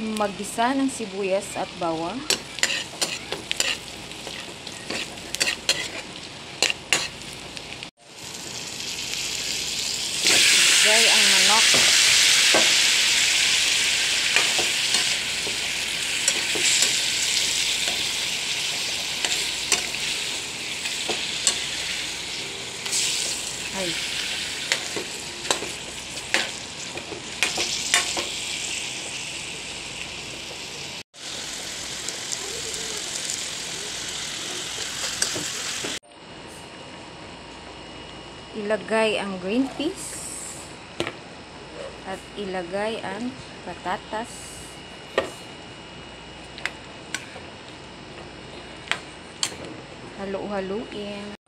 Maggisa ng sibuyas at bawang. Ilagay ang manok. Ay. Ilagay ang green peas at ilagay ang patatas. Halu-haluin.